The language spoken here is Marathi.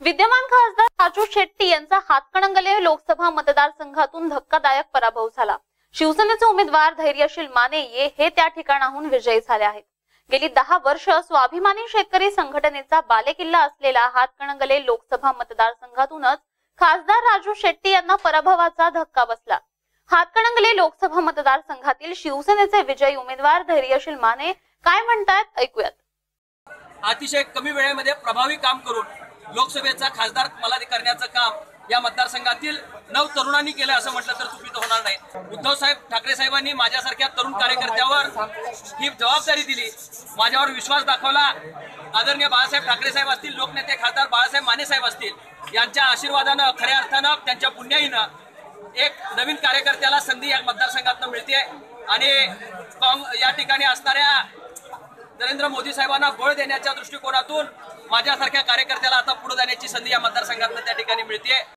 विद्यमान खासदार राजू शेट्टी यांचा हातकणंगले लोकसभा मतदारसंघातून धक्कादायक पराभव झाला। शिवसेनेचे उमेदवार धैर्यशील माने हे त्या ठिकाणाहून विजयी झाले आहेत। गेली 10 वर्ष स्वाभिमानी शेतकरी संघटनेचा बालेकिल्ला असलेला हातकणंगले लोकसभा मतदारसंघातूनच खासदार राजू शेट्टी यांना पराभवाचा धक्का बसला। हातकणंगले लोकसभा मतदारसंघातील शिवसेनेचे विजयी उमेदवार धैर्यशील माने काय म्हणतात ऐकूयात। अतिशय कमी वेळेमध्ये प्रभावी काम करून लोकसभेचा खासदार मला करण्याचं काम या मतदारसंघातील 9 तरुणांनी केलं असं म्हटलं तर चुकीचं होणार नाही। उद्धव साहेब ठाकरे साहेबांनी माझ्यासारख्या तरुण कार्यकर्त्यावर ही जबाबदारी दिली, माझ्यावर विश्वास दाखवला। आदरणीय बाळासाहेब ठाकरे साहेब असतील, लोकनेते खासदार बाळासाहेब माने साहेब असतील, यांच्या आशीर्वादानं खऱ्या अर्थानं त्यांच्या पुण्याईनं एक नवीन कार्यकर्त्याला संधी या मतदारसंघातून मिळते आणि या ठिकाणी असणाऱ्या नरेंद्र मोदी साहेबांना बळ देण्याच्या दृष्टिकोनातून माझ्यासारख्या कार्यकर्त्याला आता पुढे जाण्याची संधी या मतदारसंघातून त्या ठिकाणी मिळते।